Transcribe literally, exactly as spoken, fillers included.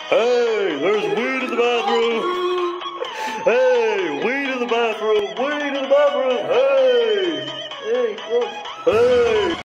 Hey, there's weed in the bathroom. Hey, weed in the bathroom. Weed in the bathroom. Hey. Hey, look. Hey.